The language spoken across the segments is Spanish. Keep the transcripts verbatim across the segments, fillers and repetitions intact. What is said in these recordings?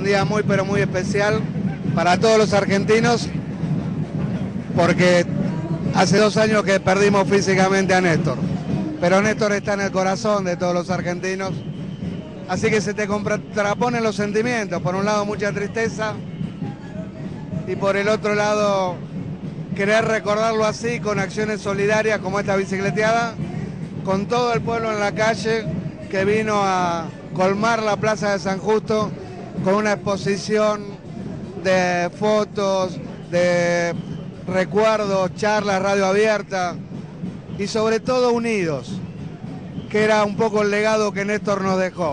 día muy pero muy especial para todos los argentinos, porque hace dos años que perdimos físicamente a Néstor, pero Néstor está en el corazón de todos los argentinos, así que se te contraponen los sentimientos, por un lado mucha tristeza y por el otro lado querer recordarlo así con acciones solidarias como esta bicicleteada, con todo el pueblo en la calle que vino a colmar la Plaza de San Justo con una exposición de fotos, de recuerdos, charlas, radio abierta y sobre todo unidos, que era un poco el legado que Néstor nos dejó.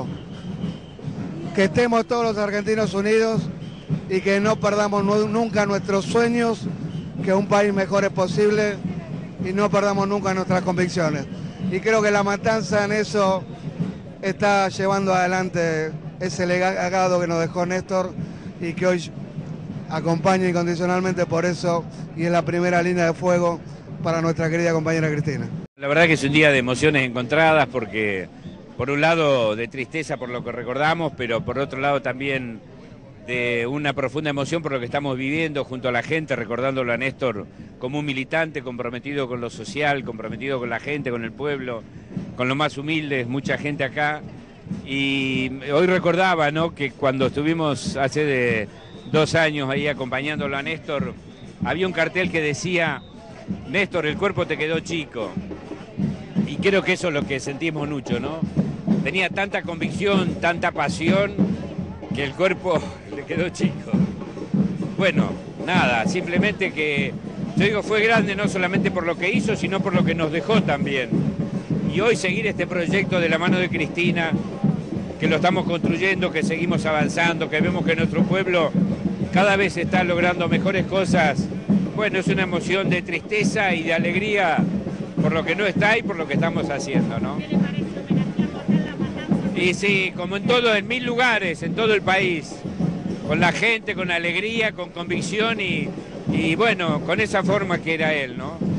Que estemos todos los argentinos unidos y que no perdamos nunca nuestros sueños, que un país mejor es posible y no perdamos nunca nuestras convicciones. Y creo que La Matanza en eso está llevando adelante ese legado que nos dejó Néstor y que hoy acompaña incondicionalmente por eso y es la primera línea de fuego para nuestra querida compañera Cristina. La verdad que es un día de emociones encontradas porque por un lado de tristeza por lo que recordamos, pero por otro lado también de una profunda emoción por lo que estamos viviendo junto a la gente, recordándolo a Néstor como un militante comprometido con lo social, comprometido con la gente, con el pueblo, con los más humildes, mucha gente acá. Y hoy recordaba, ¿no?, que cuando estuvimos hace de dos años ahí acompañándolo a Néstor, había un cartel que decía: Néstor, el cuerpo te quedó chico. Y creo que eso es lo que sentimos mucho, ¿no? Tenía tanta convicción, tanta pasión, que el cuerpo le quedó chico. Bueno, nada, simplemente que, yo digo, fue grande no solamente por lo que hizo, sino por lo que nos dejó también. Y hoy seguir este proyecto de la mano de Cristina, que lo estamos construyendo, que seguimos avanzando, que vemos que nuestro pueblo cada vez está logrando mejores cosas, bueno, es una emoción de tristeza y de alegría por lo que no está y por lo que estamos haciendo, ¿no? ¿Qué le parece homenajearlo acá en La Matanza? Y sí, como en todo, en mil lugares, en todo el país, con la gente, con alegría, con convicción y, y bueno, con esa forma que era él, ¿no?